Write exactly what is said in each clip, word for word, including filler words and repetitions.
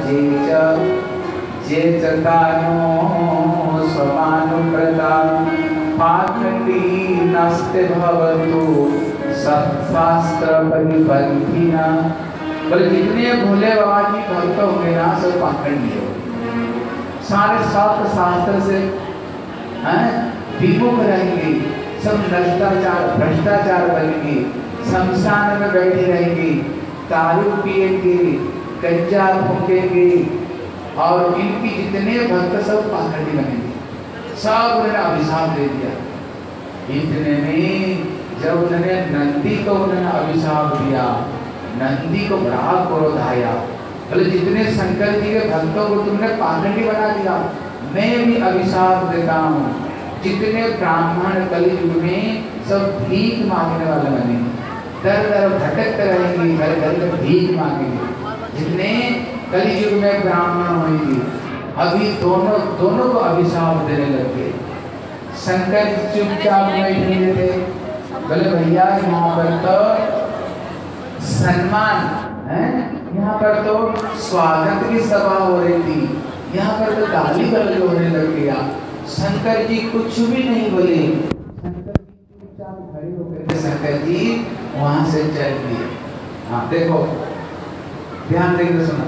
जेच जेचतानो समानुव्रता पाखंडी नास्ते भवतु सत्शास्त्र परिपंथिना। बोले जितने भोले बाबा की भक्त होंगे ना सब पाखंडी हो, सारे सत शास्त्र से हैं विमुख रहेंगे, सब भ्रष्टाचार भ्रष्टाचार बनेंगे, शमशान में बैठे रहेंगे, दारू पिएंगे, गंजा फूकेंगे और इनकी जितने भक्त सब पाखंडी बनेंगे। सब उन्होंने अभिशाप दे दिया। इतने में जब उन्होंने नंदी को उन्होंने अभिशाप दिया, नंदी को बड़ा क्रोध आया। बोले जितने शंकर जी के भक्तों को तुमने पाखंडी बना दिया, मैं भी अभिशाप देता हूँ, जितने ब्राह्मण कलयुग में सब भीख मांगने वाले बनेंगे, दर दर भटकते रहेंगे, घर घर में भीख मांगेंगे। जितने कलयुग में ब्राह्मण होंगे अभी दोनों दोनों को अभिशाप देने लगे। शंकर चुपचाप बैठे थे, बोले भैया यहाँ पर तो सम्मान है, यहाँ पर तो स्वागत की सभा हो रही थी, यहाँ पर तो गाली गलौज होने लग गया। शंकर जी कुछ भी नहीं बोले, शंकर जी चुपचाप खड़े होकर शंकर जी वहां से चल दिए। हाँ देखो ध्यान देकर सुनो,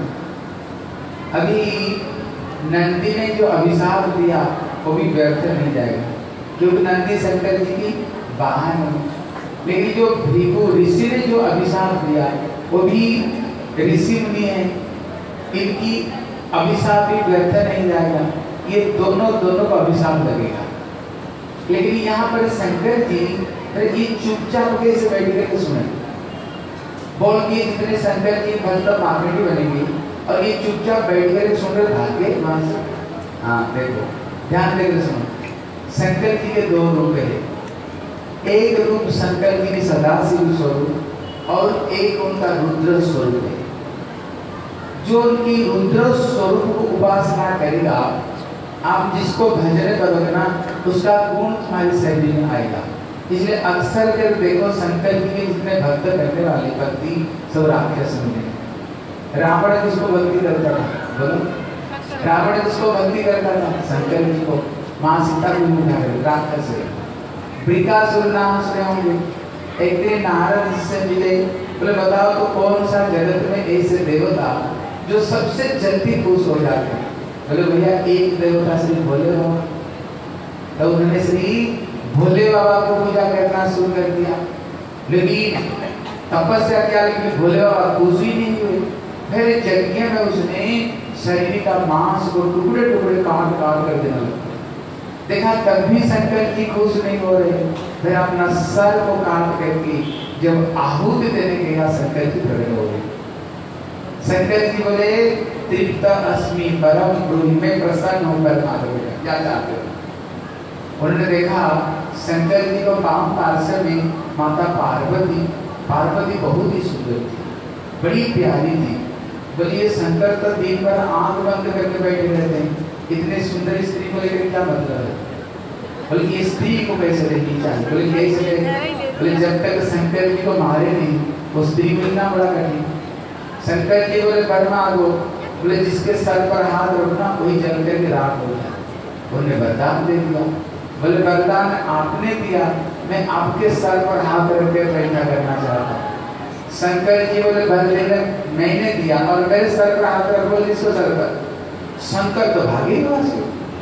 अभी नंदी ने जो अभिशाप दिया वो भी व्यर्थ नहीं जाएगा, क्योंकि नंदी शंकर जी की बहन है। लेकिन जो भृगु ऋषि ने जो अभिशाप दिया वो भी ऋषि मुनि है, इनकी अभिशाप भी व्यर्थ नहीं जाएगा, ये दोनों दोनों को अभिशाप लगेगा। लेकिन यहाँ पर शंकर जी ये चुपचाप कैसे बैठ करके सुने, बोल दिए जितने शंकर जी भक्त पाखंडी बनेंगे और ये चुपचाप बैठ कर सुन रहे भागे वहां से। हाँ देखो ध्यान देकर सुनो, शंकर जी के दो रूप है, एक रूप शंकर जी की सदाशिव स्वरूप और एक उनका रुद्र स्वरूप है। जो उनकी रुद्र स्वरूप को उपासना करेगा, आप जिसको भजन करोगे ना उसका गुण तुम्हारी शरीर में आएगा। इसलिए अक्सर जब देखो शंकर जी के जितने भक्त करने वाले भक्ति सब राक्षस में। रावण किसको भक्ति करता था, बोलो रावण किसको भक्ति करता था, शंकर जी को। माँ सीता को राक्षस है। वृकासुर नाम सुने होंगे, एक दिन नारद से मिले, बोले बताओ तो कौन सा जगत में ऐसे देवता जो सबसे जल्दी खुश हो जाते हैं। बोले भैया एक देवता श्री भोले बाबा। तो उन्होंने श्री भोले बाबा को पूजा करना शुरू कर दिया, लेकिन तपस्या किया लेकिन भोले बाबा खुश ही नहीं हुए। फिर यज्ञ में उसने शरीर का मांस को टुकड़े टुकड़े काट काट कर देने लगा। देखा तब भी शंकर जी खुश नहीं हो रहे, फिर अपना सर को काट करके जब आहुति देने गया शंकर जी प्रकट हो गए। शंकर जी बोले तृप्त अस्मि परम ब्रूहि में प्रसन्न होकर माधव क्या चाहते हो। उन्होंने देखा शंकर जी को पांव पार्श्व में माता पार्वती, पार्वती बहुत ही सुंदर थी, बड़ी प्यारी थी। बोलिए शंकर तो दिन भर आंख बंद करके बैठे रहते हैं, इतने सुंदर स्त्री को लेकर क्या मतलब है। बोले ये स्त्री को कैसे लेनी चाहिए, बोले कैसे ले, बोले जब तक शंकर जी को मारे नहीं वो स्त्री मिलना बड़ा कठिन। शंकर जी बोले बरमा दो, बोले जिसके सर पर हाथ रखना वही जल करके राख हो जाए। उन्होंने वरदान दे दिया, बोले वरदान आपने दिया, मैं आपके सर पर हाथ रख के बैठा करना चाहता हूँ। शंकर जी बोले भले मैंने दिया और मेरे सर पर हाथ रख, बोले इसको सर पर। शंकर तो भागे वहां से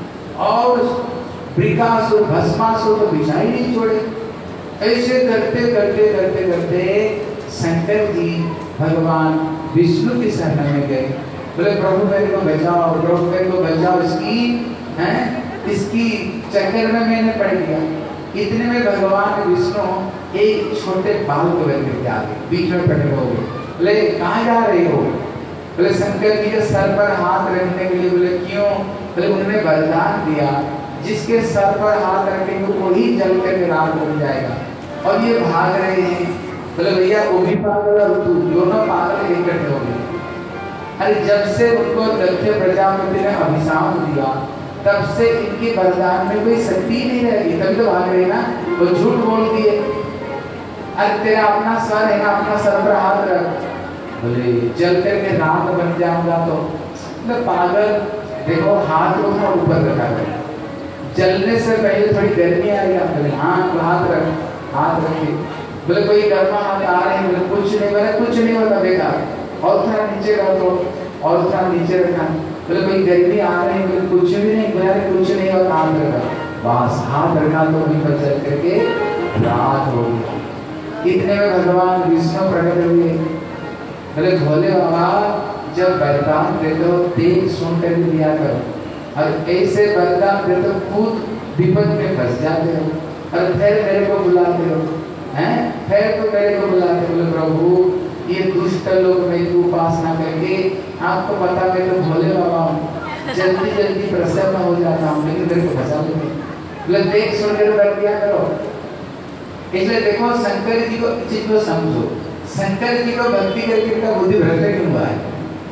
और वृकासुर भस्मासुर को बिछा ही नहीं छोड़े। ऐसे करते करते करते करते शंकर जी भगवान विष्णु की शरण में गए। बोले प्रभु मेरे को बचाओ, प्रभु मेरे को बचाओ, इसकी हैं इसकी चक्कर में मैंने पड़ गया। इतने में भगवान विष्णु एक छोटे बाल को लेकर के आ गए, बीच में प्रकट हो गए। बोले कहाँ जा रहे हो, बोले शंकर जी के सर पर हाथ रखने के लिए। बोले क्यों, बोले उन्होंने वरदान दिया जिसके सर पर हाथ रखेंगे वही जल करके राख बन जाएगा। और ये भाग रहे हैं। बोले भैया वो भी पागल और तू, दोनों पागल इकट्ठे हो गए। अरे जब से उनको दक्ष प्रजापति ने अभिशाप दिया तब से इनके वरदान में कोई शक्ति नहीं रहेगी, तभी तो भाग रहे ना। वो झूठ बोल दिए, अरे तेरा अपना सर है ना, अपना सर पर हाथ रख। बोले जल करके रात बन जाऊंगा तो मतलब पागल। देखो हाथ को थोड़ा ऊपर रखा गया, जलने से पहले थोड़ी गर्मी आएगी। बोले हाँ तो हाथ रख, हाथ रखे। बोले कोई गर्मा हाथ आ रहे हैं, बोले कुछ नहीं, बोले कुछ नहीं होता बेकार, और थोड़ा नीचे रखो, और थोड़ा नीचे रखा। बोले कोई गर्मी आ रही है, बोले कुछ भी नहीं, बोले कुछ नहीं होता, हाथ रखा। बस हाथ रखा तो वहीं पर चल करके रात हो गई। इतने में भगवान विष्णु प्रकट हुए। बोले भोले बाबा जब वरदान देते हो देख सुन कर दिया करो, और ऐसे वरदान देते हो खुद विपद में फंस जाते हो और फिर मेरे को बुलाते हो, हैं फिर तो मेरे को बुलाते। बोले प्रभु ये दुष्ट लोग मेरी उपासना करके, आपको पता मैं तो भोले बाबा हूँ, जल्दी जल्दी प्रसन्न हो जाता हूँ, लेकिन मेरे को फंसा लेते। बोले देख सुन कर कर दिया करो। इसलिए देखो शंकर जी को चीज को समझो, शंकर जी को भक्ति करके इनका बुद्धि भ्रष्ट क्यों हुआ है?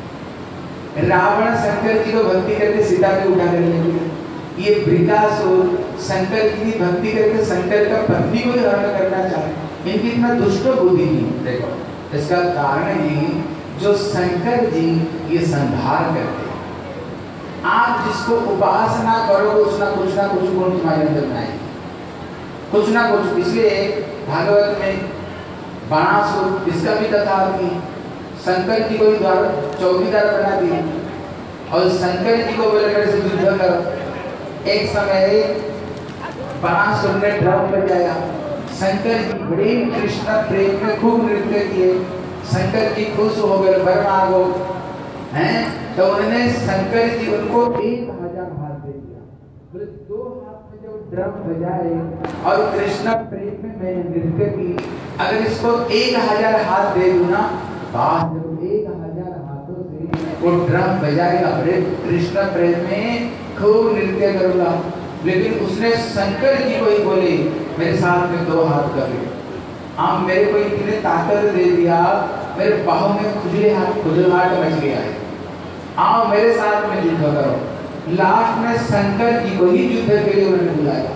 रावण शंकर जी को भक्ति करके सीता को उठा कर ले गया। ये वृकासुर शंकर जी की भक्ति करके शंकर का पत्नी को हरण करना चाहे। इनकी इतना दुष्ट बुद्धि नहीं। देखो इसका कारण ये जो शंकर जी ये संहार करते हैं। आप जिसको उपासना करो कुछ ना कुछ ना कुछ गुण तुम्हारे अंदर आएंगे, कुछ ना कुछ। इसलिए भागवत में बाणासुर इसका भी कथा आती है। शंकर जी को द्वारा चौकीदार बना दिए और शंकर जी को बोले मेरे से युद्ध करो। एक समय बाणासुर ने ड्रम बजाया, शंकर जी बड़े कृष्ण प्रेम में खूब नृत्य किए। शंकर जी खुश हो गए, वर मांगो हैं, तो उन्होंने शंकर जी उनको एक हजार हाथ दे दिया। बोले दो हाथ में जब ड्रम बजाए और कृष्ण प्रेम में मैंने नृत्य की, अगर इसको एक हजार हाथ दे दूं ना, बाद जब एक हजार हाथों से वो ड्रम बजाएगा, बड़े कृष्ण प्रेम में खूब नृत्य करूंगा। लेकिन उसने शंकर जी को ही बोले मेरे साथ में दो हाथ कर ले। आप मेरे को इतने ताकत दे दिया, मेरे बाहों में खुजले हाथ खुजलाहट मच गया है, आओ मेरे साथ में युद्ध करो। लास्ट में शंकर जी को ही युद्ध के लिए उन्होंने बुलाया।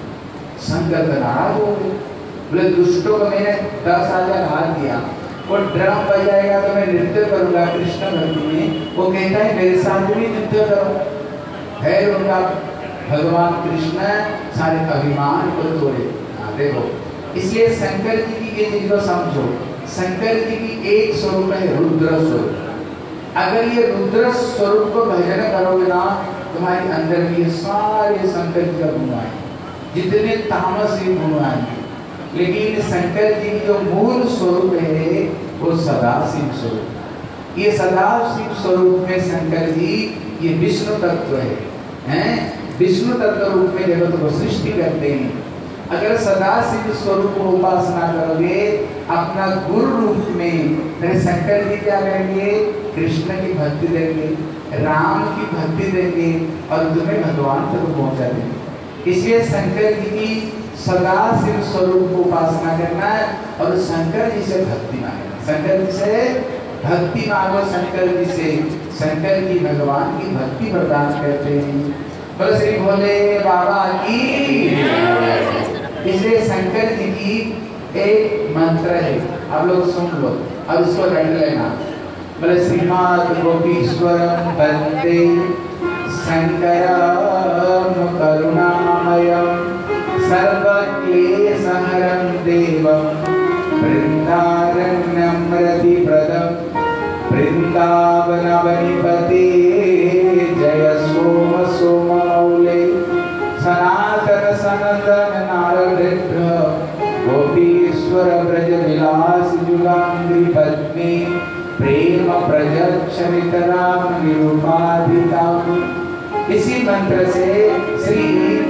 शंकर का नाराज हो गए, बोले दुष्टों को मैंने दस हजार हाथ दिया, वो ड्रम बजाएगा तो मैं नृत्य करूंगा कृष्ण भक्ति में, वो कहता है मेरे साथ भी युद्ध करो। है उनका भगवान कृष्ण सारे अभिमान को तोड़े। देखो इसलिए शंकर जी की ये चीज को समझो, शंकर जी की एक स्वरूप है रुद्र स्वरूप। अगर ये रुद्र स्वरूप को भजन करोगे ना, तुम्हारे अंदर भी सारे शंकर जी का गुण आए, जितने तामसी गुण आएंगे। लेकिन शंकर जी की जो मूल स्वरूप है वो सदाशिव स्वरूप। ये सदाशिव स्वरूप में शंकर जी ये विष्णु तत्व है, हैं विष्णु तत्व रूप में जगत को सृष्टि करते हैं। अगर सदाशिव स्वरूप को उपासना करोगे अपना गुरु रूप में, फिर शंकर जी क्या करेंगे? कृष्ण की भक्ति देंगे, राम की भक्ति देंगे और तुम्हें भगवान तक पहुंचा देंगे। इसलिए शंकर जी की सदाशिव स्वरूप को उपासना करना है और शंकर जी से भक्ति मांगना। शंकर जी से भक्ति मांगो, शंकर जी से शंकर जी भगवान की भक्ति प्रदान करते हैं। बोलो श्री भोले बाबा की। इसलिए शंकर जी की एक मंत्र है, आप लोग सुन लो और उसको रट लेना। बोले श्रीमात गोपीश्वरम वंदे शंकरम करुणामयम सर्वक्लेशहरं देवं वृंदारण्यं रतिप्रदं वृंदावनवनिपते जय सोम सोममौले सनातन सनंदन नारदृढ गोपीश्वर ब्रज विलास जुगांग्री पद्मे प्रेम प्रजक्षमितराम निरूपाधिकाम। इसी मंत्र से श्री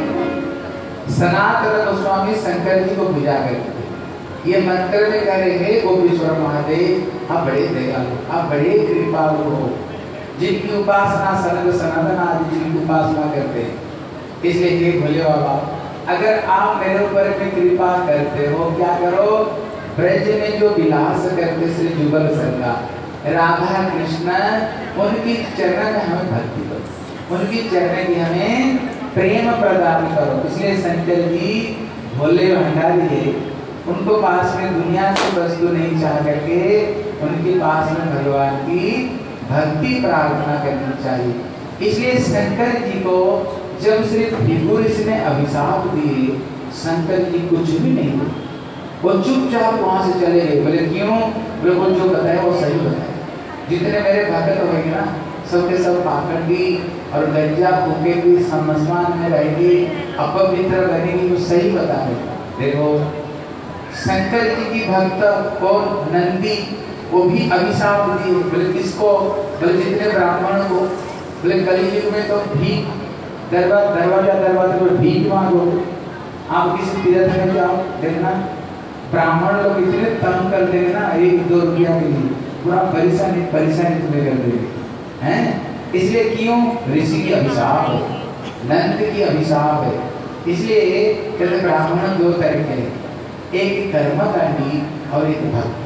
सनातन गोस्वामी शंकर जी को पूजा करते थे। ये मंत्र में कह रहे हैं गोपीश्वर महादेव आप बड़े दयालु, आप बड़े कृपालु हो, जिनकी उपासना सनद सनातन आदि जिनकी उपासना करते हैं। इसलिए हे भोले बाबा अगर आप मेरे ऊपर में कृपा करते हो, क्या करो? ब्रज में जो विलास करते श्री जुगल संगा राधा कृष्ण, उनकी चरण में हमें भक्ति करो, उनकी चरण की हमें प्रेम प्रदान करो। इसलिए शंकर जी भोले भंडारी है, उनको पास में दुनिया की वस्तु नहीं चाह करके उनके पास में भगवान की भक्ति प्रार्थना करनी चाहिए। इसलिए शंकर जी को जब श्री भृगु ऋषि ने अभिशाप दिए, शंकर जी कुछ भी नहीं बोले, वो चुपचाप वहां से चले गए। बोले क्यों? बोले वो जो बताया वो सही बताया। जितने मेरे भक्त होंगे ना सबके सब पाखंडी और गंजा फूकेंगे, समस्मान में रहेंगे, अपवित्र बनेंगे, वो सही बता रहे। देखो शंकर जी की भक्त कौन? नंदी, वो भी अभिशाप दिए। बोले किसको? बोले जितने ब्राह्मण को। बोले कलयुग में तो भीख दरबार दरवाजा दरवाजा पर भीख मांगो। आप किसी तीर्थ में जाओ, देखना ब्राह्मण लोग इतने तंग कर देंगे ना, एक दो रुपया के लिए पूरा परेशानी परेशानी तुम्हें कर देंगे हैं। इसलिए क्यों? ऋषि की अभिशाप है, नंद की अभिशाप है। इसलिए कहते ब्राह्मण दो तरह के, एक कर्मकांडी और एक भक्त।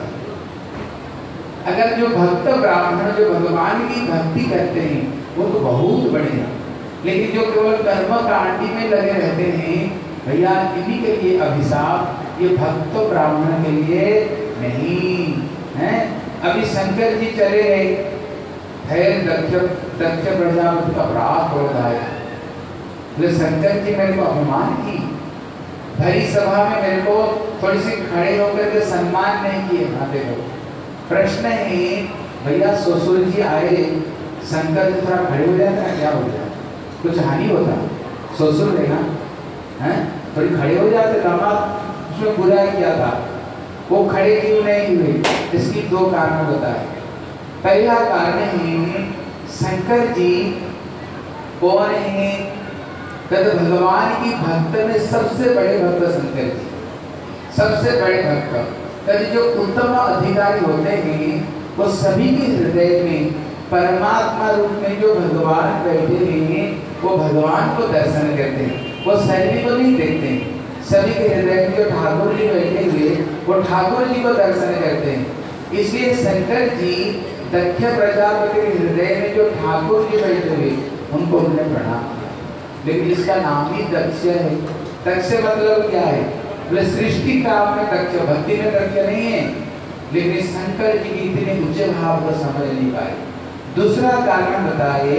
अगर जो भक्त ब्राह्मण जो भगवान की भक्ति करते हैं वो तो बहुत बड़े हैं, लेकिन जो केवल कर्मकांडी में लगे रहते हैं, भैया इन्हीं के लिए अभिशाप, ये भक्त ब्राह्मण के लिए नहीं है। अभी शंकर जी चले गए, दक्ष दक्ष प्रजापति का अपराध हो रहा है। तो शंकर जी मेरे को अपमान की, भरी सभा में मेरे को थोड़ी सी खड़े होकर के सम्मान नहीं किए। हाँ देखो प्रश्न है भैया, ससुर जी आए, शंकर जी थोड़ा खड़े हो जाता है, क्या हो जाता? कुछ हानि होता? ससुर देखा हैं थोड़ी खड़े हो जाते, दामाद उसमें बुरा किया था, वो खड़े क्यों नहीं हुए? इसकी दो कारण बताए। पहला कारण है शंकर जी कौन है? कहते भगवान की भक्त में सबसे बड़े भक्त शंकर जी, सबसे बड़े भक्त। कहते जो उत्तम अधिकारी होते हैं वो सभी के हृदय में परमात्मा रूप में जो भगवान बैठे हैं वो भगवान को दर्शन करते हैं, वो शैली को नहीं देखते हैं। सभी के हृदय में जो ठाकुर जी बैठे हुए वो ठाकुर जी को दर्शन करते हैं। इसलिए शंकर जी दक्ष प्रजापति के हृदय में जो ठाकुर जी बैठे हुए उनको उन्होंने प्रणाम किया। लेकिन इसका नाम ही दक्ष है। दक्ष मतलब क्या है? बोले सृष्टि काम में दक्ष, भक्ति में दक्ष नहीं है। लेकिन शंकर जी की इतने ऊंचे भाव को समझ नहीं पाए। दूसरा कारण बताए,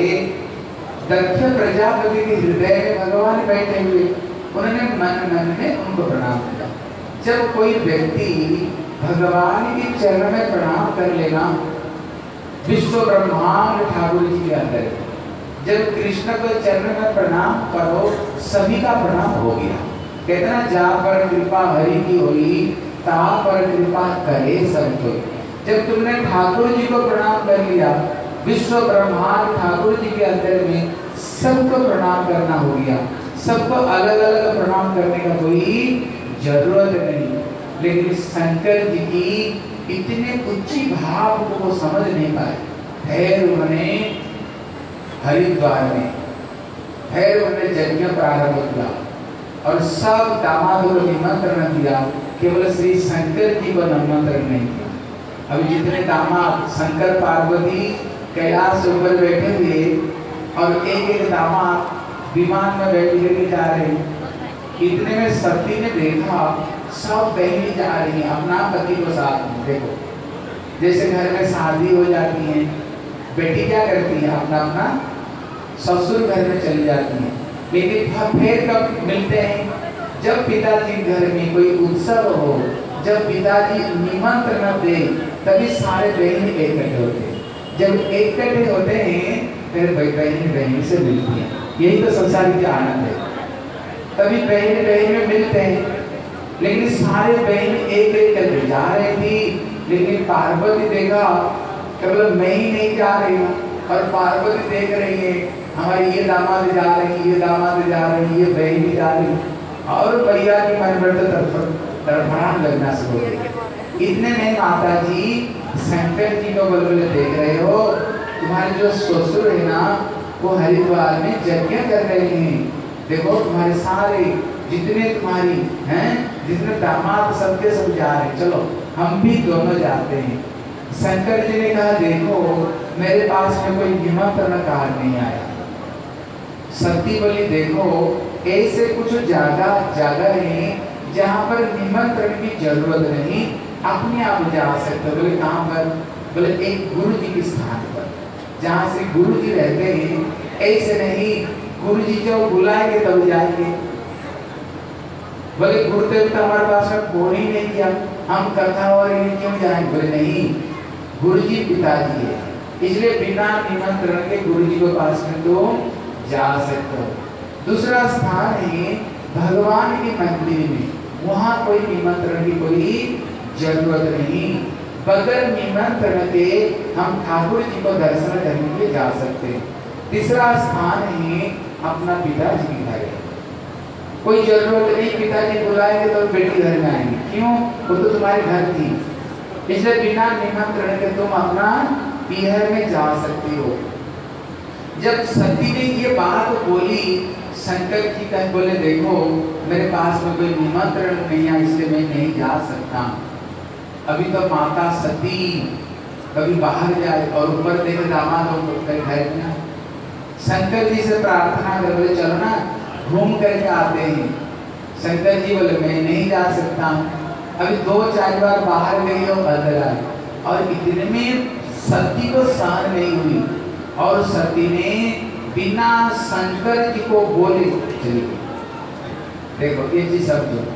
दक्ष प्रजापति के हृदय में भगवान बैठे हुए, उन्होंने मन मन में उनको प्रणाम किया। जब कोई व्यक्ति भगवान के चरण में प्रणाम कर लेना, विश्व ब्रह्मांड ठाकुर जी के अंदर, जब कृष्ण को चरण में प्रणाम करो सभी का प्रणाम हो गया। कहते ना जा पर कृपा हरि की होई, ता पर कृपा करे सब कोई। जब तुमने ठाकुर जी को प्रणाम कर लिया, विश्व ब्रह्मांड ठाकुर जी के अंदर में सबको प्रणाम करना हो गया। सबको अलग अलग प्रणाम करने का कोई जरूरत नहीं। लेकिन शंकर जी की इतने उच्च भाव को वो समझ नहीं पाए। फिर उन्होंने हरिद्वार में फिर उन्होंने यज्ञ प्रारंभ किया और सब दामादों को निमंत्रण दिया, केवल श्री शंकर जी को निमंत्रण नहीं दिया। अभी जितने दामाद शंकर पार्वती कैलाश ऊपर बैठे हुए और एक एक दामाद विमान में बैठ करके जा रहे, इतने में सती ने देखा सब बहनी जा रही हैं अपना पति को साथ में। देखो जैसे घर में शादी हो जाती है, बेटी क्या करती है? अपना अपना ससुर घर में चली जाती है। लेकिन फिर कब मिलते हैं? जब पिताजी घर में कोई उत्सव हो, जब पिताजी निमंत्रण दे, तभी सारे बहन इकट्ठे होते हैं। जब इकट्ठे होते हैं फिर बहन बहन से मिलती है। यही तो संसार की आनंद है। तभी बहन बहन में मिलते हैं। लेकिन सारे बहन एक एक करके जा रही थी, लेकिन पार्वती देखा केवल मैं ही नहीं जा रही हूँ, और पार्वती देख रही है हमारी ये दामाद जा रही, ये दामाद जा रही, ये बहन जा रही, और भैया की मन में तो तड़फड़ाहट लगना शुरू हो गई। इतने में माता जी शंकर जी को बलबले देख रहे हो, तुम्हारे जो ससुर है ना वो हरिद्वार में यज्ञ कर रहे हैं। देखो तुम्हारे सारे जितने तुम्हारी हैं, जितने दामाद सबके सब जा रहे, चलो हम भी दोनों जाते हैं। शंकर जी ने कहा देखो मेरे पास में कोई निमंत्रण कार्ड नहीं आया। सती बोली देखो ऐसे कुछ जगह जगह है जहाँ पर निमंत्रण की जरूरत नहीं, अपने आप जा सकते हो। बोले कहाँ पर? बोले एक गुरु जी के स्थान पर, जहाँ से गुरु जी रहते हैं। ऐसे नहीं गुरु जी जो बुलाएंगे तब जाएंगे। बोले गुरुदेव तो हमारे पास में फोन ही नहीं किया, हम कथा और ये क्यों जाएंगे? बोले नहीं, गुरु जी पिताजी है, इसलिए बिना निमंत्रण के गुरु जी के पास में तो जा सकते हो। दूसरा स्थान है भगवान के मंदिर में, वहाँ कोई निमंत्रण की कोई जरूरत नहीं। बगैर निमंत्रण के हम ठाकुर जी को दर्शन करने के लिए जा सकते हैं। तीसरा स्थान है अपना पिताजी के घर। कोई जरूरत नहीं, पिताजी बुलाएंगे तो बेटी घर में आएंगे, क्यों? वो तो तुम्हारे घर थी, इसलिए बिना निमंत्रण के तुम अपना पीहर में जा सकती हो। जब सती ने ये बात बोली, शंकर जी कह बोले देखो मेरे पास में कोई निमंत्रण नहीं है, इसलिए मैं नहीं जा सकता। अभी तो माता सती कभी बाहर जाए और ऊपर देखे दामाद हो तो घर में। शंकर जी से प्रार्थना कर बोले चलो ना घूम करके आते हैं। शंकर जी बोले मैं नहीं जा सकता, अभी दो चार बार बाहर गई हो अंदर आई, और इतने में सती को सहन नहीं हुई और सती ने बिना शंकर जी को बोले चली गई। देखो ये चीज समझो,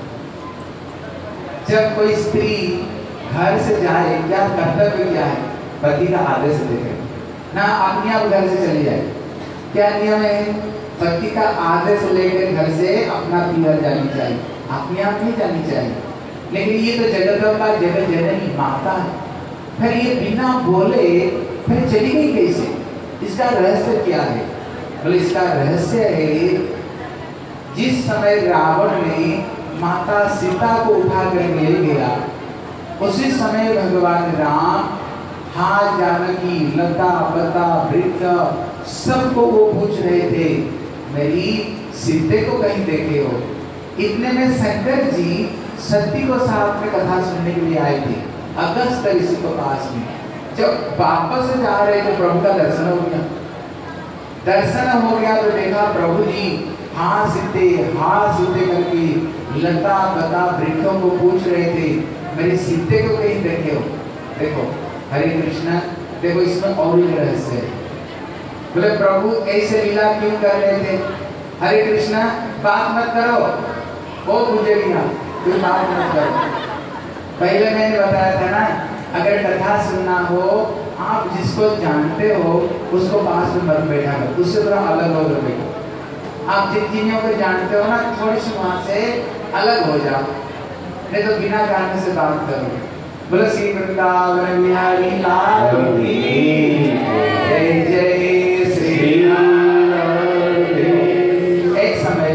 जब कोई स्त्री घर से जाए क्या कर्तव्य क्या है? पति का आदेश देखे ना, अपने आप घर से चली जाए। क्या नियम है? पति का आदेश लेकर घर से अपना पीहर जानी चाहिए, अपने आप नहीं जानी चाहिए। लेकिन ये तो जगदम्बा जगत जननी माता है, फिर ये बिना बोले फिर चली गई कैसे? इसका रहस्य क्या है? बोले इसका रहस्य है, जिस समय रावण ने माता सीता को उठा कर ले गया, उसी समय भगवान राम हाथ जानकी लता पता वृक्ष सबको वो पूछ रहे थे मेरी सीते को कहीं देखे हो। इतने में शंकर जी सती को साथ में कथा सुनने के लिए आए थे अगस्त ऋषि के पास में। जब वापस जा रहे थे प्रभु का दर्शन हो गया। दर्शन हो गया तो देखा प्रभु जी हाँ सीते हाँ सीते करके लता पता वृक्षों को पूछ रहे थे मेरी सीते को कहीं देखे हो। देखो हरे कृष्णा, देखो इसमें और ही रहस्य है। बोले प्रभु ऐसे लीला क्यों कर रहे थे? हरे कृष्णा बात मत करो, वो पूछेगी ना, कोई बात मत करो। पहले मैंने बताया था ना, अगर कथा सुनना हो आप जिसको जानते हो उसको पास में मत बैठा करो, उससे थोड़ा अलग हो जाओ। बैठो आप जिन जिन्हों को जानते हो ना थोड़ी सी वहां से अलग हो जाओ, नहीं तो बिना जानने से बात करो। बोलो श्री वृंदावन बिहारी लाल की जय जय श्री राम। एक समय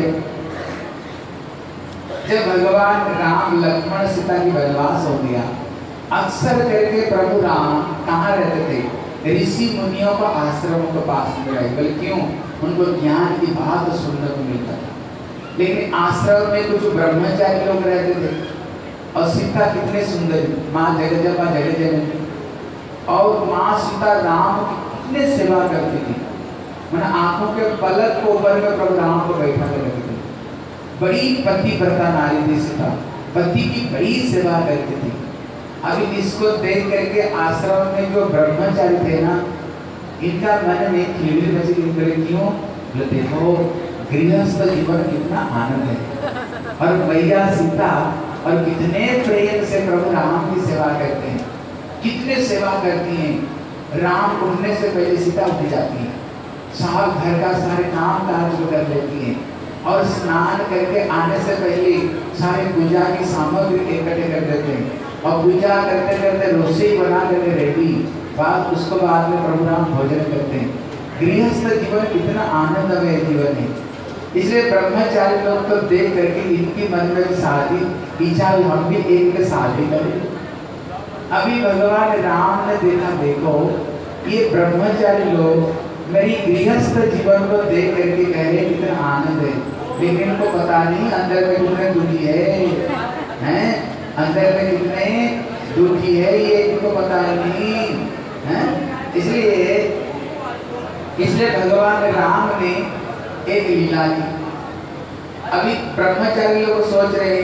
जब भगवान राम लक्ष्मण सीता की वनवास हो गया, अक्सर करके प्रभु राम कहाँ रहते थे? ऋषि मुनियों का आश्रमों के पास में रहे। बोले क्यों? उनको ज्ञान की बात सुनने को मिलता था। लेकिन आश्रम में कुछ ब्रह्मचारी लोग रहते थे और सीता कितने सुंदर, माँ जगदम्बा जगत जननी, और माँ सीता राम की कितने सेवा करती थी। मैंने आंखों के पलक को ऊपर में प्रभु राम को बैठा कर रखी थी। बड़ी पतिव्रता नारी थी सीता, पति की बड़ी सेवा करती थी। अभी इसको देख करके आश्रम में जो ब्रह्मचारी थे ना, इनका मन में खिलबिल मची। क्यों? बोले देखो गृहस्थ जीवन कितना आनंद है, और मैया सीता और कितने प्रेम से प्रभु राम की सेवा करते हैं, कितने सेवा करती हैं। राम उठने से पहले सीता उठ जाती है, साल घर का सारे काम काज कर लेती हैं, और स्नान करके आने से पहले सारे पूजा की सामग्री इकट्ठे कर देते हैं, और पूजा करते करते रोटी बना करके रेडी, बाद उसको बाद में प्रभु राम भोजन करते हैं। गृहस्थ जीवन कितना आनंदमय जीवन है। इसलिए ब्रह्मचारी लोग तो देख करके इनकी मन में शादी इच्छा हुई, हम भी एक के शादी करें। अभी भगवान राम ने देखा, देखो ये ब्रह्मचारी लोग मेरी गृहस्थ जीवन को देख करके कह रहे कितना आनंद है, लेकिन इनको पता नहीं अंदर में कितने दुखी है, हैं? अंदर में कितने दुखी है ये इनको पता नहीं है। इसलिए इसलिए भगवान राम ने एक लीला की। अभी ब्रह्मचारी लोग सोच रहे हैं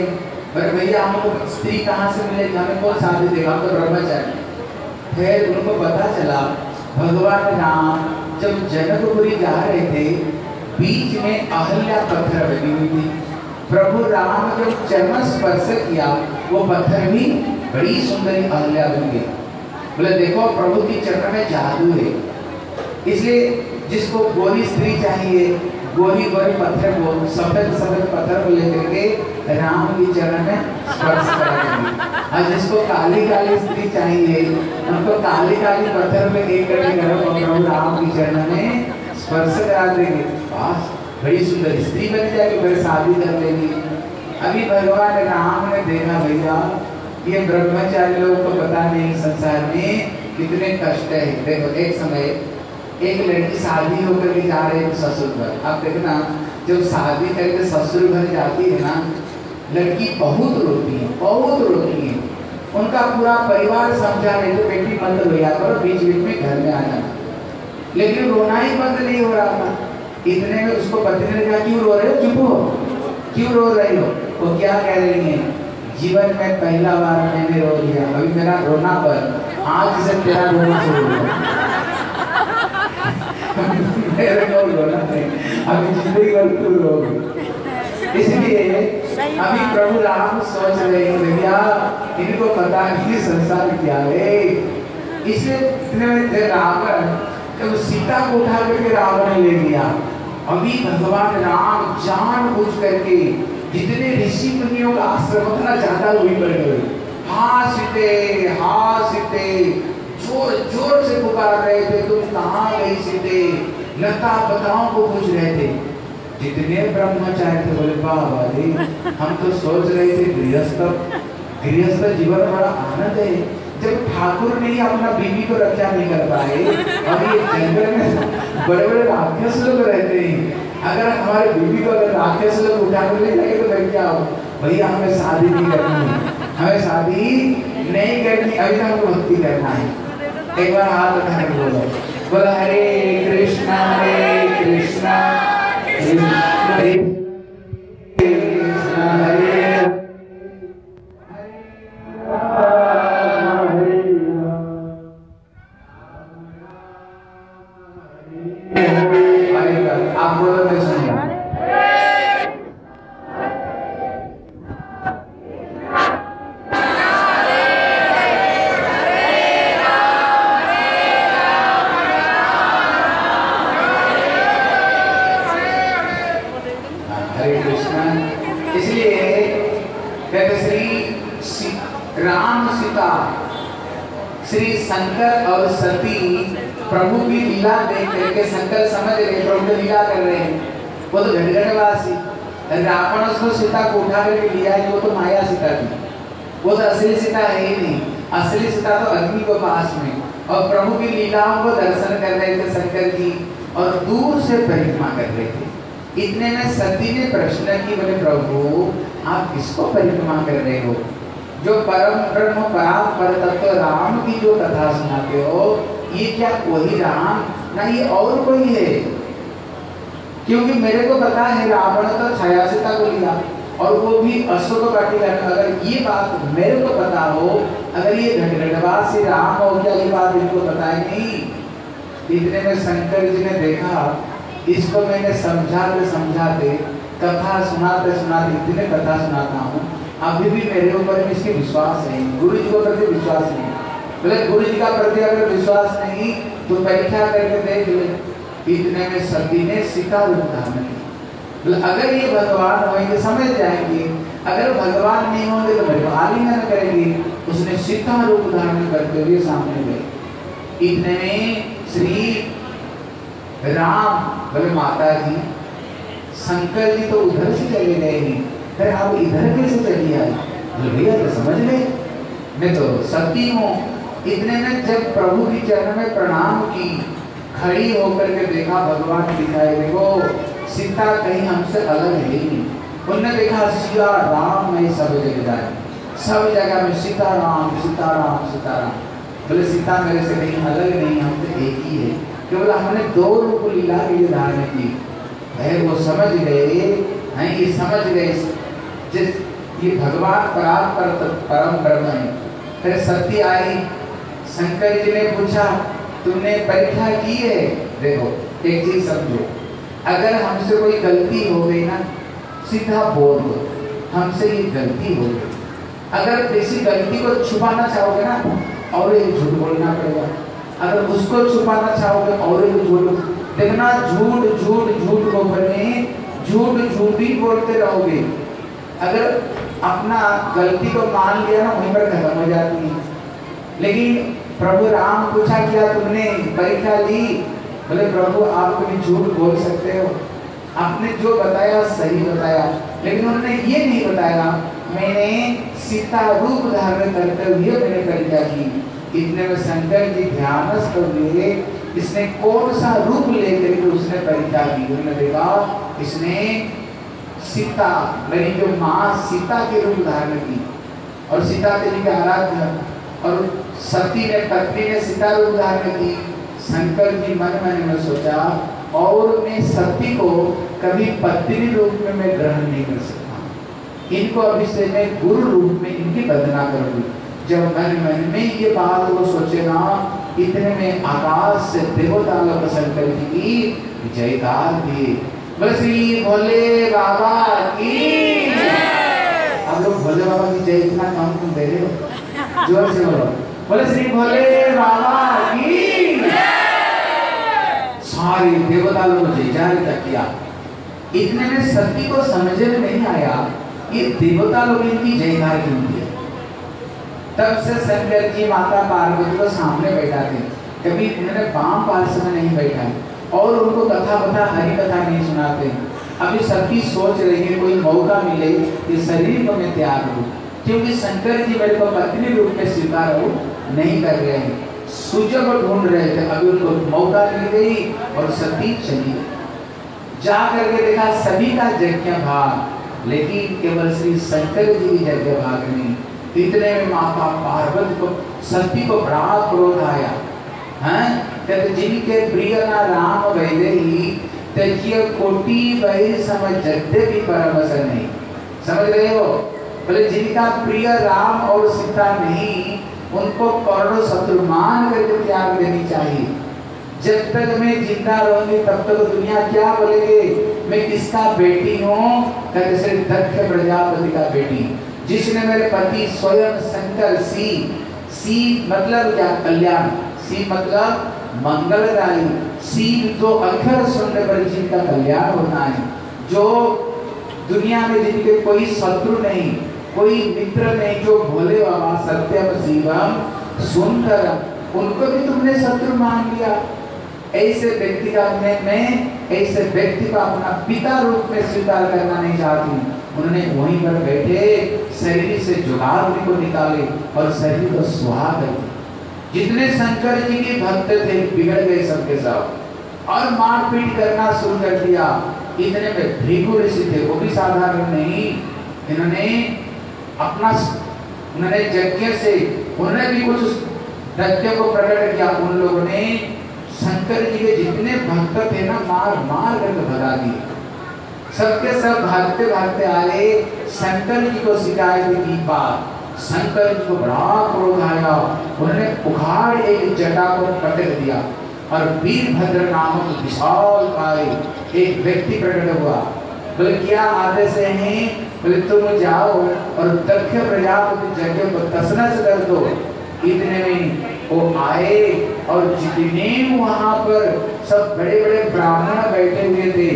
पर भैया हमको स्त्री कहाँ से मिलेगी, हमें कौन शादी देगा, हम तो ब्रह्मचारी। फिर उनको पता चला भगवान राम जब जनकपुरी जा रहे थे, बीच में अहल्या पत्थर बनी हुई थी। प्रभु राम जब चरण स्पर्श किया, वो पत्थर भी बड़ी सुंदरी अहल्या बन गई। बोले देखो प्रभु की चरण में जादू है। इसलिए जिसको गोरी स्त्री चाहिए, गोरी गोरी पत्थर को, सफेद सफेद पत्थर को लेकर के राम की चरण में स्पर्श करेंगे। और जिसको काली काली स्त्री चाहिए, उनको काली काली पत्थर में एक करके प्रभु राम की चरण में स्पर्श करा देंगे। बस बड़ी सुंदर स्त्री बन जाएगी, फिर शादी कर लेगी। अभी भगवान राम ने देखा भैया ये ब्रह्मचारी लोगों को पता नहीं संसार में कितने कष्ट है। देखो एक समय एक लड़की शादी होकर के जा रही है ससुर घर। अब देखना जब शादी करके ससुर घर जाती है ना, लड़की बहुत रोती है, बहुत रोती है। उनका पूरा परिवार समझा रहे थे बेटी मत रोया करो, बीच बीच में घर में आ जाना, लेकिन रोना ही बंद नहीं हो रहा था। इतने में उसको पत्नी ने कहा क्यों रो रहे हो, चुप हो, क्यों रो रही हो? वो क्या कह रही है, जीवन में पहला बार मैंने रो लिया, अभी मेरा रोना पर आज से तेरा रोना शुरू हुआ। मेरे को रोना नहीं, अभी जिंदगी भर तू रोगी। इसलिए अभी प्रभु राम सोच रहे हैं भैया इनको पता नहीं संसार क्या है। इसलिए रावण जब सीता को उठा करके रावण ने ले लिया, अभी भगवान राम जान बुझ करके जितने ऋषि मुनियों का आश्रम उतना ज्यादा वही बढ़ गए। हाँ सीते, हाँ सीते, जोर जोर से पुकार रहे थे, तुम कहाँ गई सीते, लता पताओं को पूछ रहे थे। जितने ब्रह्मचारी थे बोले बाबा जी हम तो सोच रहे थे गृहस्थ गृहस्थ जीवन बड़ा आनंद है, जब ठाकुर ने ही अपना बीवी को रक्षा नहीं कर पाए और ये जंगल में बड़े बड़े राक्षस लोग रहते हैं, अगर हमारे बीवी को अगर राक्षस लोग उठा कर ले जाएंगे तो मैं क्या हो? भैया हमें शादी नहीं करनी है, हमें शादी नहीं करनी, अभी तो हमको भक्ति करना है। एक बार हाथ उठा के बोलो, बोला हरे कृष्णा हरे कृष्णा कृष्णा कृष्णा हरे आप बोलो मैं सुनिए। हरे कृष्णा। इसलिए कहते श्री राम सीता, श्री शंकर और सती प्रभु की लीला देख करके शंकर समझ गए प्रभु की लीला कर रहे हैं। वो तो घटघटवासी, रावण उसको सीता को उठा करके लिया है, वो तो माया सीता थी, वो तो असली सीता है ही नहीं। असली सीता तो अग्नि को पास में, और प्रभु की लीलाओं को दर्शन कर रहे थे शंकर जी, और दूर से परिक्रमा कर रहे थे। इतने में सती ने प्रश्न की, बोले प्रभु आप किसको परिक्रमा कर रहे हो? जो परम ब्रह्म परात्पर तत्व राम की जो कथा सुनाते हो, ये क्या वही राम ना ये और कोई है? क्योंकि मेरे को पता है रावण तो छाया सीता को लिया और वो भी अशोक वाटिका में। अगर ये बात मेरे को पता हो, अगर ये घटघटवासी राम हो गया, ये बात इनको पता है नहीं। इतने में शंकर जी ने देखा इसको मैंने समझाते समझाते कथा सुनाते सुनाते इतने कथा सुनाता हूँ, अभी भी मेरे ऊपर में इसके विश्वास नहीं, गुरु जी को प्रति विश्वास नहीं। बोले गुरु जी का प्रति अगर विश्वास नहीं तो परीक्षा करके देख ले। इतने में सती ने सीता रूप धारण किया। अगर ये भगवान होंगे समझ जाएंगे, अगर भगवान नहीं होंगे तो मेरे को आलिंगन करेंगे। उसने सीता रूप धारण करते हुए सामने गए। इतने में श्री राम बोले माता जी शंकर जी तो उधर से चले गए हैं, फिर आप इधर कैसे चली आई? भैया तो समझ गए मैं तो सती हूँ। इतने में जब प्रभु की चरण में प्रणाम की, खड़ी होकर के देखा भगवान दिखाए, देखो सीता कहीं हमसे अलग है ही नहीं। उन्होंने देखा सीता राम में सब जगह जाए, सब जगह में सीता राम सीता राम सीता राम। बोले सीता मेरे से कहीं अलग नहीं, हमसे एक ही है, केवल हमने दो रूप लीला के लिए धारण की है। वो समझ गए हैं, ये समझ गए जिस ये भगवान परात्पर परम ब्रह्म है। फिर सती आई, शंकर जी ने पूछा तुमने परीक्षा की है? देखो एक चीज समझो, अगर हमसे कोई गलती हो गई ना, सीधा बोल दो हमसे ये गलती हो गई। अगर किसी गलती को छुपाना चाहोगे ना, और एक झूठ बोलना पड़ेगा। अगर उसको छुपाना चाहोगे और एक झूठ, देखना झूठ झूठ झूठ को बने, झूठ झूठ ही बोलते रहोगे। अगर अपना गलती को मान लिया ना, वहीं पर खत्म हो जाती है। लेकिन प्रभु राम पूछा क्या तुमने परीक्षा ली? बोले प्रभु आप कभी झूठ बोल सकते हो, आपने जो बताया सही बताया, लेकिन उन्होंने ये नहीं बताया मैंने सीता रूप धारण करते हुए मैंने परीक्षा की। इतने में शंकर जी ध्यानस्थ हुए, इसने कौन सा रूप लेकर के उसने परीक्षा की? उन्होंने देखा इसने सीता, मेरी जो माँ सीता के रूप धारण की, और सीता देवी के आराध्य, और सती ने पत्नी ने सीता रूप धारण की। शंकर जी मन मन में सोचा और मैं सती को कभी पत्नी रूप में मैं ग्रहण नहीं कर सकता, इनको अभी से मैं गुरु रूप में इनकी वंदना करूंगी। जब मन मन में ये बात वो सोचे ना, इतने में आकाश से देवता लोग शंकर जी की जयकार दिए। श्री भोले बाबा की। आप लोग भोले बाबा की जय इतना काम तुम दे रहे हो, जोर से बोलो बोले श्री भोले बाबा की। सारे देवता लोग जयकार किया। इतने में सती को समझ में नहीं आया ये देवता लोग इनकी जयकार क्यों किया। तब से शंकर जी माता पार्वती को सामने बैठा थे, कभी उन्होंने बाम पार्श्व में नहीं बैठा और उनको कथा बता हरि कथा नहीं सुनाते। अभी सती सोच रही है कोई मौका मिले इस शरीर को मैं त्याग दूं, क्योंकि शंकर जी मेरे को पत्नी रूप में स्वीकार हो नहीं कर रहे हैं, सुजग को ढूंढ रहे थे। अभी उनको मौका मिल गई और सती चली। जा करके देखा सभी का यज्ञ भाग, लेकिन केवल श्री शंकर जी की यज्ञ भाग नहीं। इतने में माता पार्वती को सती को बड़ा क्रोध आया, हैं कहते जिनके प्रिय ना राम वैदे ही तजिए कोटि वही समझ जद्दे भी परमस नहीं। समझ रहे हो? बोले जिनका प्रिय राम और सीता नहीं, उनको करोड़ों शत्रु मान करके त्याग देनी चाहिए। जब तक मैं जिंदा रहूंगी तब तक तो दुनिया क्या बोलेगे मैं किसका बेटी हूँ? कहते सिर्फ दक्ष प्रजापति का बेटी, जिसने मेरे पति स्वयं शंकर सी, सी मतलब क्या? कल्याण। सी मतलब मंगलदायी। सी दो अक्षर सुनने पर जिनका कल्याण होना है, जो दुनिया में जिनके कोई शत्रु नहीं, कोई मित्र नहीं, जो भोले बाबा सत्यम शिवम सुनकर उनको भी तुमने शत्रु मान लिया। ऐसे व्यक्ति का मैं मैं ऐसे व्यक्ति को अपना पिता रूप में स्वीकार करना नहीं चाहती। उन्होंने वहीं पर बैठे शरीर से जुगाड़ को निकाले और शरीर को सुहा कर दिया। जितने शंकर जी के भक्त थे बिगड़ गए सबके सब और मारपीट करना शुरू कर दिया। इतने में भृगु ऋषि थे, वो भी साधारण नहीं, इन्होंने अपना उन्होंने यज्ञ से उन्होंने भी कुछ तथ्य को प्रकट किया। उन लोगों ने शंकर जी के जितने भक्त थे ना मार मार करके भगा दिए। सबके सब भागते भागते आए शंकर जी को शिकायत की बात। शंकर जी को बड़ा क्रोध आया, उन्होंने उखाड़ एक जटा को पटक दिया और वीरभद्र नामक विशाल काय एक व्यक्ति प्रकट हुआ। बोले क्या आदेश है? बोले तुम जाओ और दक्ष प्रजापति यज्ञ को तसनस कर दो। इतने में वो आए और जितने वहां पर सब बड़े बड़े ब्राह्मण बैठे हुए थे,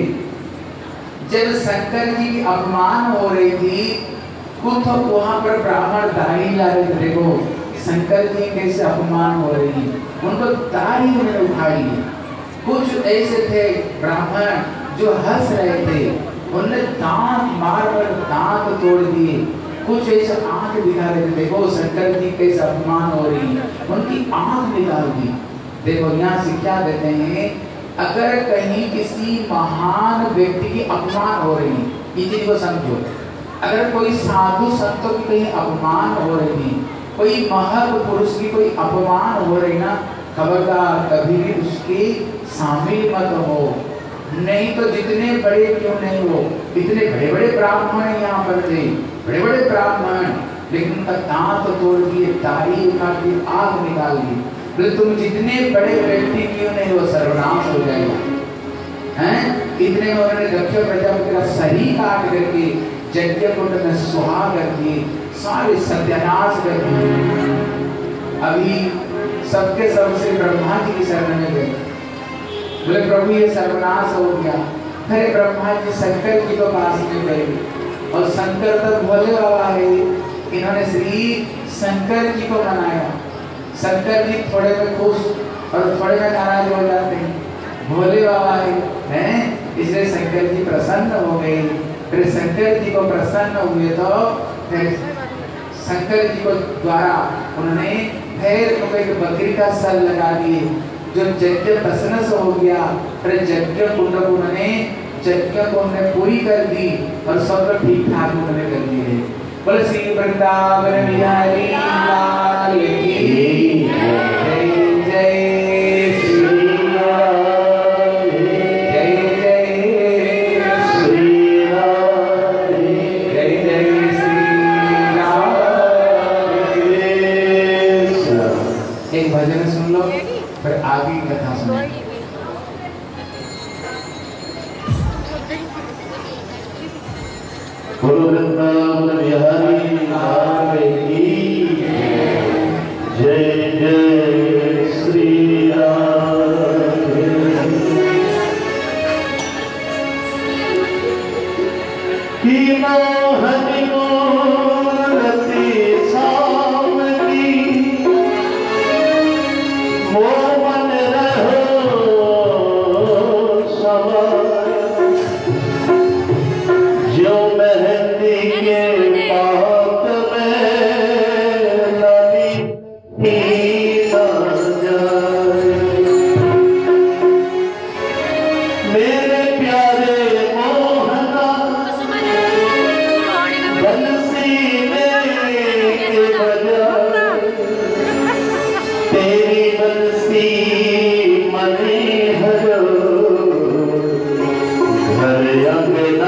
जब शंकर जी की अपमान हो रही थी कुछ वहां पर ब्राह्मण दाढ़ी ला रहे थे। देखो शंकर जी कैसे अपमान हो रही है, उनको दाढ़ी में उठाई। कुछ ऐसे थे ब्राह्मण जो हंस रहे थे, उन्होंने दांत मार कर दांत तोड़ दिए। कुछ ऐसे आंख दिखा रहे थे, देखो शंकर जी कैसे अपमान हो रही है, उनकी आंख निकाल दी। देखो यहाँ शिक्षा देते हैं, अगर कहीं किसी महान व्यक्ति की अपमान हो रही है, इस चीज को समझो। अगर कोई साधु संतों की कहीं अपमान हो रही है, कोई महत्व पुरुष की कोई अपमान हो रही ना, खबरदार कभी भी उसके शामिल मत हो। नहीं तो जितने बड़े क्यों नहीं हो, इतने बड़े बड़े ब्राह्मण यहाँ पर थे, बड़े बड़े ब्राह्मण, लेकिन उनका दांत तोड़ दिए, दाढ़ी उतार दी, आग निकाल दी। बोले तुम जितने बड़े व्यक्ति क्यों नहीं वो सर्वनाश हो जाएगा। हैं? इतने में उन्होंने दक्ष प्रजापति का सही काट करके यज्ञ कुंड में सुहा करके सारे सत्यानाश कर दिए। अभी सबके सबसे ब्रह्मा जी की शरण में गए। बोले प्रभु ये सर्वनाश हो गया। फिर ब्रह्मा जी शंकर जी को पास में गए और शंकर तो भोले बाबा है, इन्होंने श्री शंकर जी को मनाया। शंकर जी थोड़े में खुश और थोड़े में नाराज हो जाते हैं। भोले बाबा है, हैं? इसलिए शंकर जी प्रसन्न हो गए। फिर शंकर जी को प्रसन्न हुए तो फिर शंकर जी को द्वारा उन्होंने फिर उनको एक बकरी का सर लगा दिए, जो यज्ञ प्रसन्न हो गया। फिर यज्ञ कुंड को उन्होंने यज्ञ को उन्होंने पूरी कर दी और सब लोग ठीक ठाक उन्होंने कर दिए। बोले श्री वृंदावन बिहारी लाल की जय जय श्री राम, जय जय श्री राम, जय जय श्री राम। एक भजन सुन लो फिर आगे कथा सुनो। बोलो वृंदावन बिहारी लाल की जय जय श्री राम। की मोहनी मूर्ति सामनी मोमन रहो सवार, जो मेहंदी के पात में नदी ही न जाए। मेरे प्यारे मोहना बंसी में के बजाए, तेरी बंसी मनी हरो घर अंगना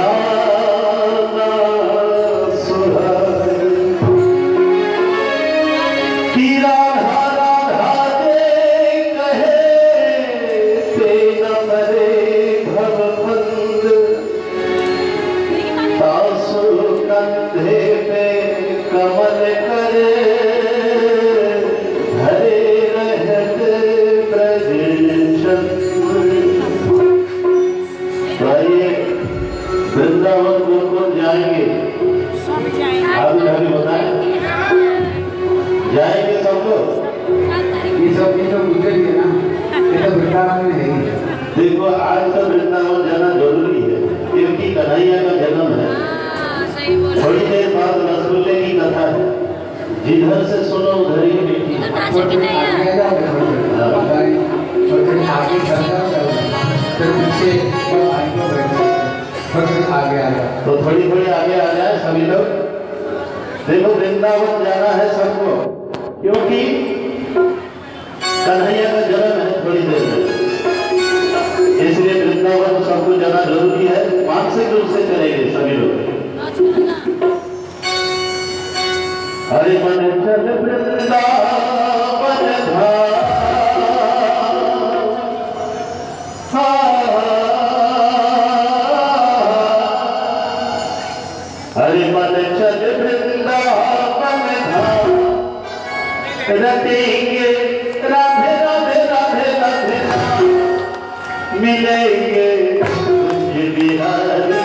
वृंदावन कौन जाएंगे? आप अभी बताएं, जाएंगे सब लोग? ये सब ये तो गुजर गया ना, ये तो वृंदावन में है ही। देखो आज तो वृंदावन जाना जरूरी है, क्योंकि कन्हैया का जन्म है। थोड़ी देर बाद रसगुल्ले की कथा है, जिधर से सुनो उधर ही बेटी आगे आ गया तो थोड़ी थोड़ी आगे आ जाए सभी लोग। देखो वृंदावन जाना है सबको, क्योंकि कन्हैया का जन्म है थोड़ी देर में, इसलिए वृंदावन सबको जाना जरूरी है। मानसिक रूप से चलेंगे सभी लोग। हरि मन चल वृंदावन धाम, हरि मन चल वृंदावन धाम, रटेंगे राधे राधे राधे राधे राम, मिलेंगे तुझ बिहारी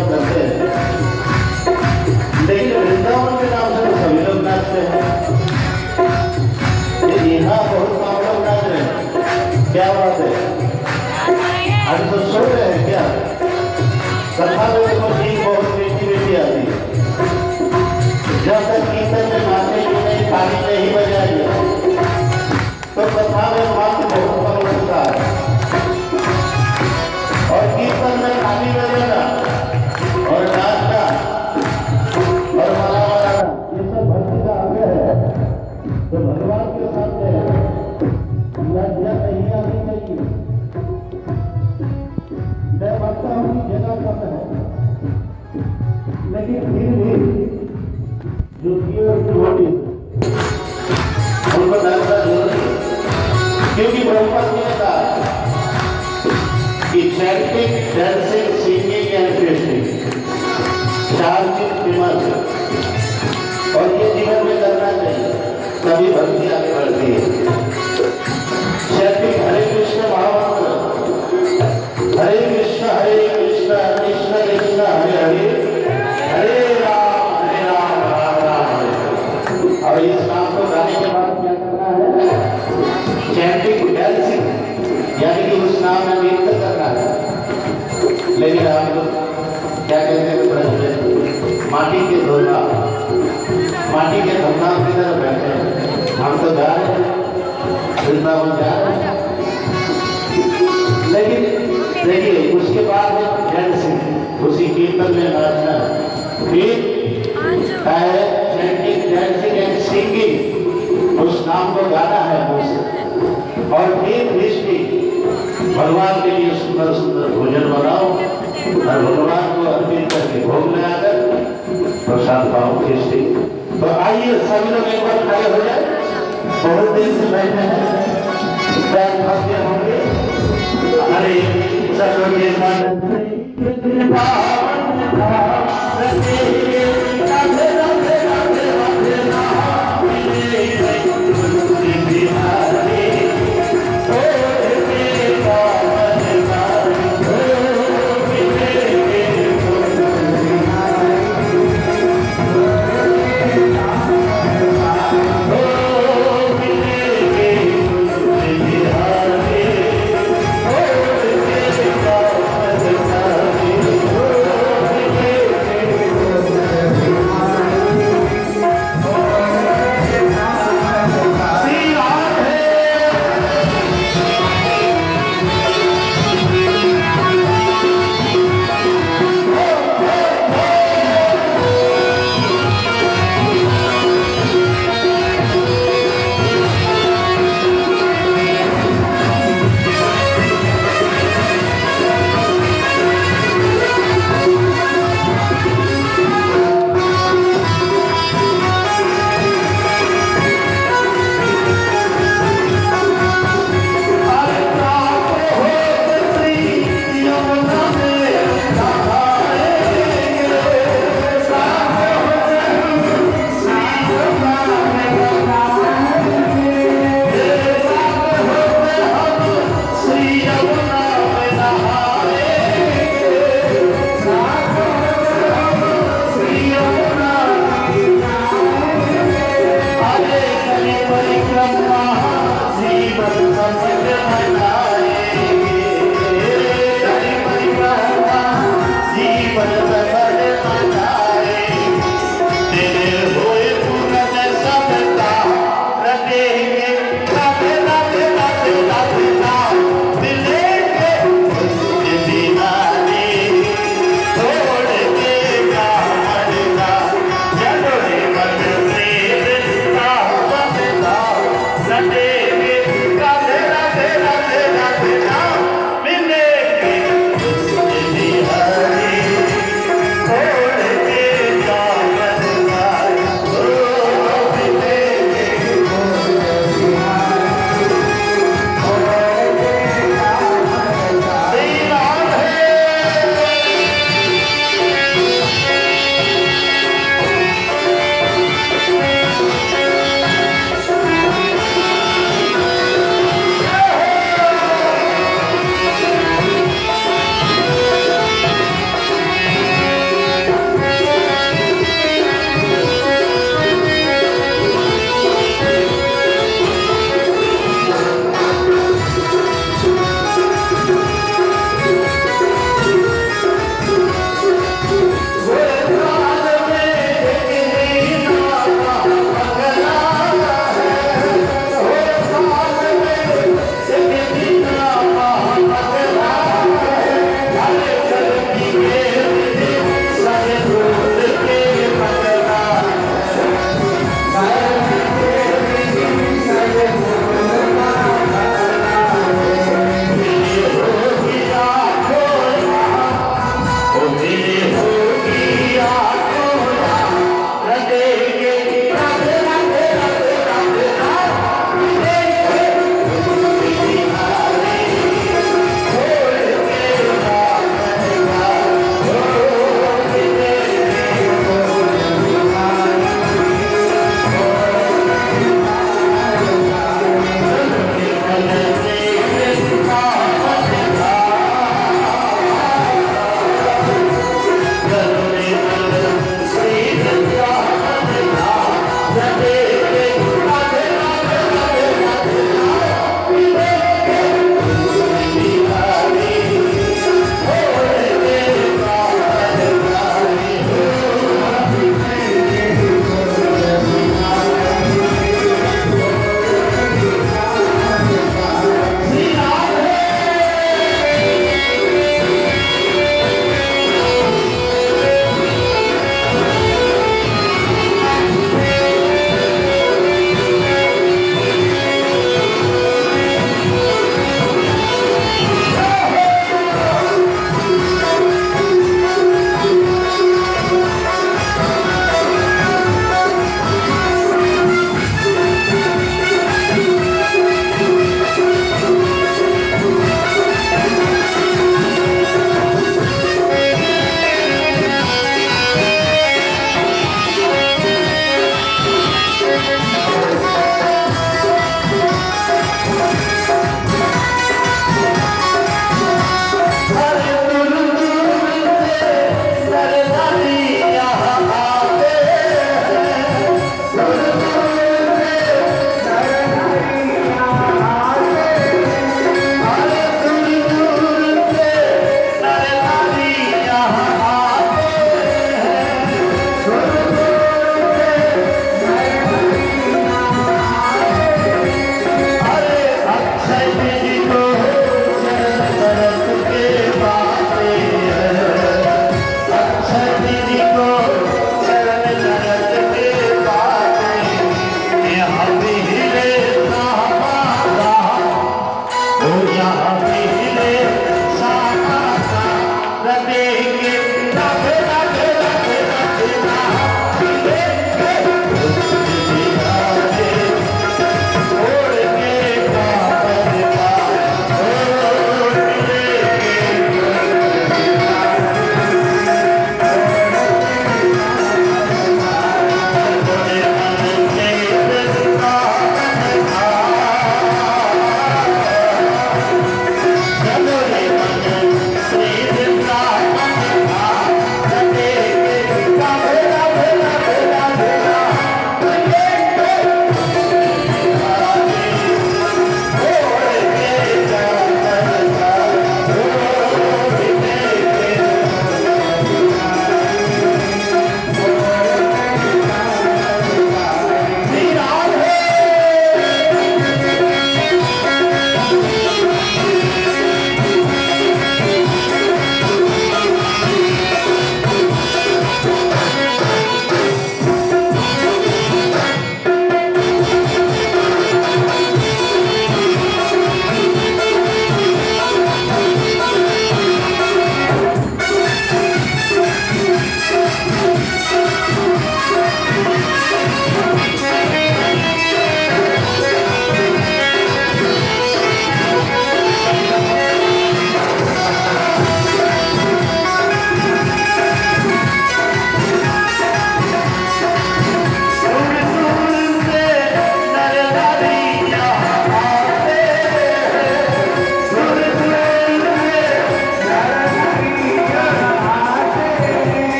सब करते हैं, लेकिन वृंदावन के नाम से तो सभी लोग नाचते हैं। यहाँ बहुत कम लोग नाच रहे हैं, क्या बात है? अभी तो सो रहे हैं क्या? कथा में देखो ठीक बहुत मीठी मीठी आती है। जब तक कीर्तन में नाचेगी नहीं, ताली नहीं बजाएगी, तो कथा में मन बहुत कम लगता है। और कीर्तन में ताली बजाना और नाचना और माला बनाना, ये सब भक्ति का अंग है। तो भगवान के सामने लज्जा नहीं आनी चाहिए। मैं मानता हूँ कि जगह कम है, लेकिन फिर भी जो डिवोटी उनको नाचना जरूरी है, क्योंकि प्रभुपाद ने कहा कि chanting, dancing, singing and feasting चार चीज फेमस है और ये जीवन में करना चाहिए, तभी भक्ति आगे बढ़ती है। चैंटिंग हरे कृष्ण महामंत्र, हरे कृष्ण हरे कृष्ण कृष्ण कृष्ण हरे हरे, हरे राम हरे राम राम राम हरे। और इस नाम को गाने के बाद क्या करना है? चैंटिंग, डांसिंग, यानी कि उस नाम में नृत्य करना है। लेकिन आप लोग क्या कहते हैं? प्रश्न माटी के धोना, माटी के धमनाम की तरफ बैठे हैं। हम तो जा रहे हैं, वृंदावन जा रहे हैं, लेकिन देखिए उसके बाद डांसिंग, उसी कीर्तन में नाचना, फिर चैंटिंग, डांसिंग एंड सिंगिंग, उस नाम को गाना है मुझसे। और फिर दृष्टि, भगवान के लिए सुंदर सुंदर भोजन बनाओ और भगवान को अर्पित करके भोग लगाकर प्रसाद पाओ दृष्टि। तो आइए सभी लोग एक बार खड़े हो जाए, बहुत दिन से बैठे हैं, पैर फंसे होंगे। अरे सरोगे मन Oh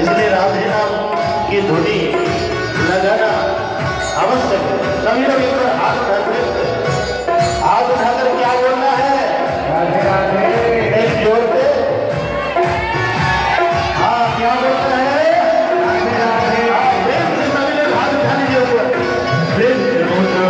इसलिए राधे नाम की धुनी लगाना आवश्यक है। सभी लोग एक बार हाथ उठाकर हाथ उठाकर क्या बोलना है? राधे राधे। एक जोर पे हाँ क्या बोलना है? राधे राधे। हाँ, प्रेम से सभी लोग हाथ उठा लीजिए ऊपर। प्रेम से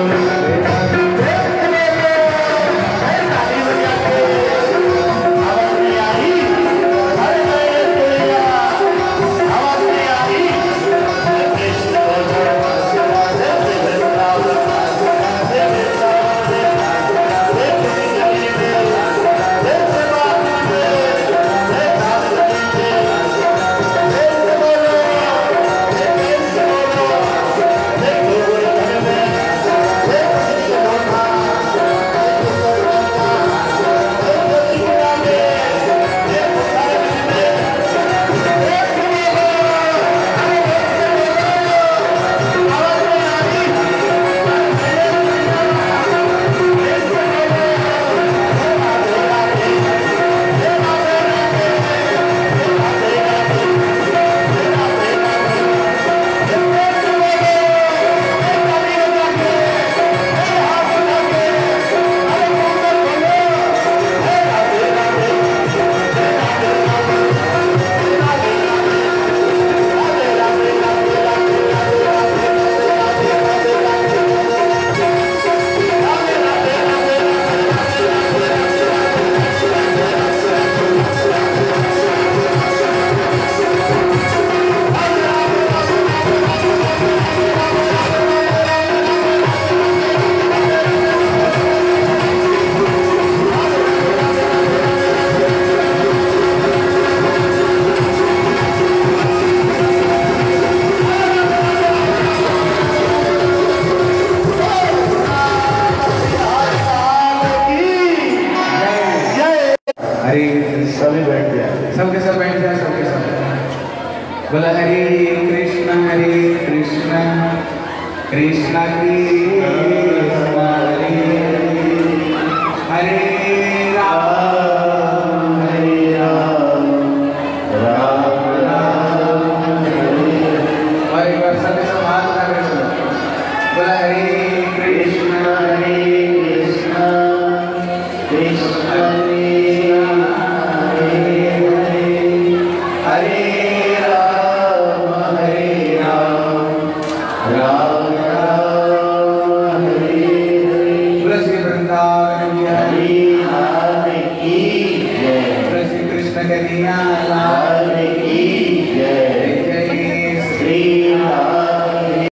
सभी बैठ गया। सबके सब बैठ जाए, सबके सब बोला हरे कृष्ण हरे कृष्ण कृष्ण कृष्ण हरे राम हरे राम राम राम हरे। और एक बार सबके सब हाथ उठा कर बोला हरे कृष्ण हरे कृष्ण कृष्ण